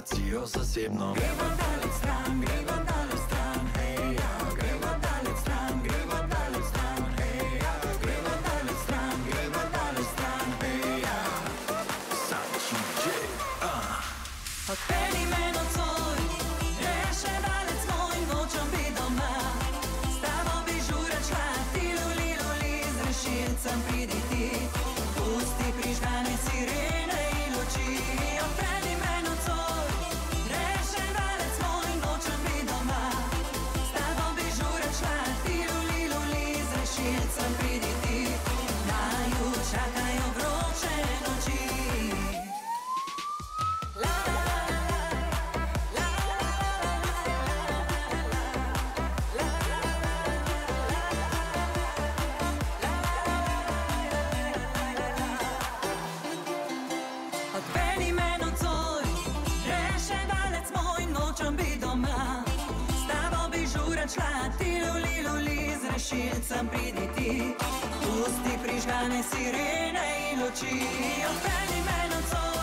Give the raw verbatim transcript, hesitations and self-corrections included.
situacijo zasebno. Gremo daleč stran, gremo daleč stran, hej ja. Gremo daleč stran, gremo daleč stran, hej ja. Gremo daleč stran, gremo daleč stran, hej ja. Sanči džej, ah. Odpeli me nocoj, reševalec moj, nočem biti doma. S tabo bi žura šla, ti luli luli, z rešilcem pridi ti. Pusti prižgane sirene in luči. Odpeli me nocoj, reševalec moj, nočem biti doma. S tabo bi žura šla, ti luli luli, z rešilcem pridi ti. Naju čakajo vroče noči. Odpeli me nocoj, reševalec moj, nočem biti doma. S tabo bi žura šla, ti luli luli, z rešilcem pridi ti. Pusti prižgane sirene in luči. Odpeli me nocoj,